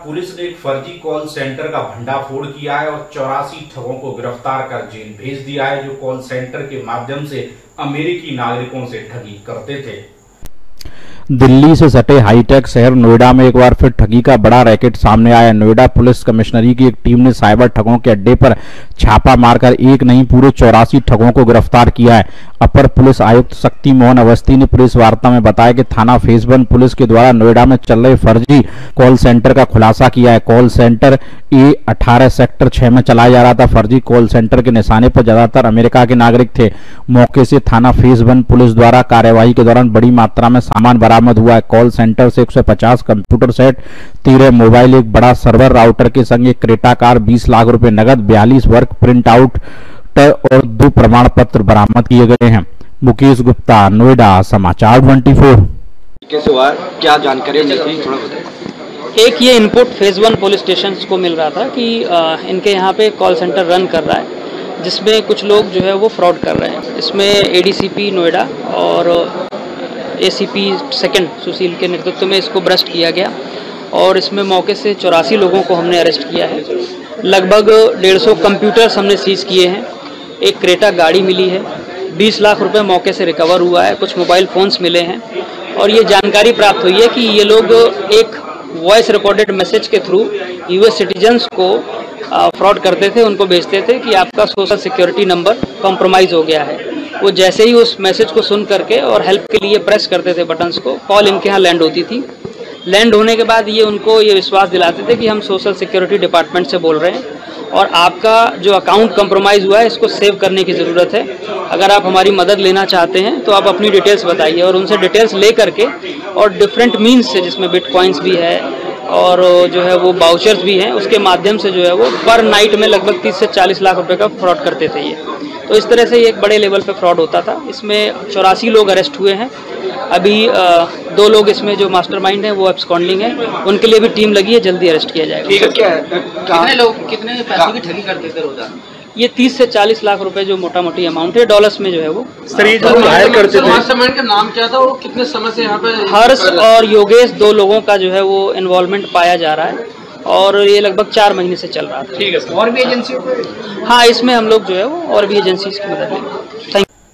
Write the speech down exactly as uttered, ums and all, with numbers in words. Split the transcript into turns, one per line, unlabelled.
Police ने एक फर्जी कॉल सेंटर का भंडाफोड़ किया है और चौरासी ठगों को गिरफ्तार कर जेल भेज दिया है, जो कॉल सेंटर के माध्यम से अमेरिकी नागरिकों से ठगी करते थे।
दिल्ली से सटे हाईटेक शहर नोएडा में एक बार फिर ठगी का बड़ा रैकेट सामने आया। नोएडा पुलिस कमिश्नरी की एक टीम ने साइबर ठगों के अड्डे पर छापा मारकर एक नहीं पूरे चौरासी ठगों को गिरफ्तार किया है। अपर पुलिस आयुक्त शक्ति मोहन अवस्थी ने प्रेस वार्ता में बताया कि थाना फेज वन पुलिस के द्वारा नोएडा में चल रहे फर्जी कॉल सेंटर का खुलासा किया है। कॉल सेंटर ए अठारह सेक्टर छह में चलाया जा रहा था। फर्जी कॉल सेंटर के निशाने पर ज्यादातर अमेरिका के नागरिक थे। मौके से थाना फेज वन पुलिस द्वारा कार्यवाही के दौरान बड़ी मात्रा में सामान बरामद हुआ है। कॉल सेंटर से एक सौ पचास कंप्यूटर सेट, तेरह मोबाइल, एक बड़ा सर्वर राउटर के संग एक क्रेटा कार, बीस लाख रुपए नगद, बयालीस वर्क प्रिंट आउट और दो प्रमाण पत्र बरामद किए गए हैं। मुकेश गुप्ता, नोएडा, समाचार चौबीस।
कैसे हुआ, क्या जानकारी मिली, थोड़ा बताइए।
एक ये input phase one police station को मिल रहा था कि इनके यहाँ पे कॉल सेंटर रन कर रहा है, जिसमें कुछ लोग जो है वो फ्रॉड कर रहे हैं। इसमें एडीसीपी नोएडा और एसीपी सेकंड सुशील के नेतृत्व में इसको ब्रस्ट किया गया और इसमें मौके से चौरासी लोगों को हमने अरेस्ट किया है। लगभग डेढ़ सौ कंप्यूटर्स हमने सीज किए हैं, एक क्रेटा गाड़ी मिली है, बीस लाख रुपए मौके से रिकवर हुआ है, कुछ मोबाइल फ़ोन्स मिले हैं और ये जानकारी प्राप्त हुई है कि ये लोग एक वॉइस रिकॉर्डेड मैसेज के थ्रू यूएस सिटीजन्स को फ्रॉड करते थे, उनको भेजते थे कि आपका सोशल सिक्योरिटी नंबर कॉम्प्रोमाइज़ हो गया है। वो जैसे ही उस मैसेज को सुन करके और हेल्प के लिए प्रेस करते थे बटन्स को, कॉल इनके यहाँ लैंड होती थी। लैंड होने के बाद ये उनको ये विश्वास दिलाते थे कि हम सोशल सिक्योरिटी डिपार्टमेंट से बोल रहे हैं और आपका जो अकाउंट कंप्रोमाइज़ हुआ है इसको सेव करने की ज़रूरत है। अगर आप हमारी मदद लेना चाहते हैं तो आप अपनी डिटेल्स बताइए और उनसे डिटेल्स ले करके और डिफरेंट मीन्स से, जिसमें बिटकॉइंस भी है और जो है वो बाउचर्स भी हैं, उसके माध्यम से जो है वो पर नाइट में लगभग तीस से चालीस लाख रुपए का फ्रॉड करते थे ये। तो इस तरह से ये एक बड़े लेवल पे फ्रॉड होता था। इसमें चौरासी लोग अरेस्ट हुए हैं। अभी आ, दो लोग इसमें जो मास्टरमाइंड हैं वो एब्सकॉन्डिंग है, उनके लिए भी टीम लगी है, जल्दी अरेस्ट किया जाएगा।
ठीक है, क्या है, कितने लोग कितने पैसों की ठगी करते थे रोजाना?
ये तीस से चालीस लाख रुपए जो मोटा मोटी अमाउंट है, डॉलर्स में जो है वो
हायर करते थे। मास्टरमाइंड का नाम क्या था, वो कितने समय से यहाँ पे?
हर्ष और योगेश, दो लोगों का जो है वो इन्वॉल्वमेंट पाया जा रहा है और ये लगभग चार महीने से चल रहा था।
ठीक है, और भी एजेंसी?
हाँ, इसमें हम लोग जो है वो और भी एजेंसीज की मदद लेंगे। थैंक